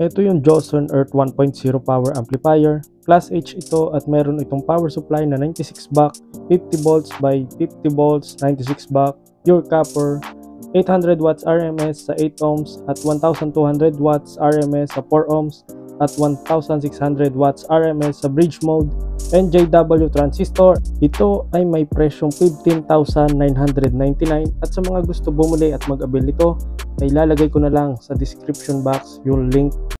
Ito yung Joson Earth 1.0 power amplifier. Plus H ito at meron itong power supply na 96 baht, 50 volts by 50 volts, 96 baht, pure copper, 800 watts RMS sa 8 ohms at 1200 watts RMS sa 4 ohms at 1600 watts RMS sa bridge mode, NJW transistor. Ito ay may presyong 15,999 at sa mga gusto bumili at mag-avail nito ay lalagay ko na lang sa description box yung link.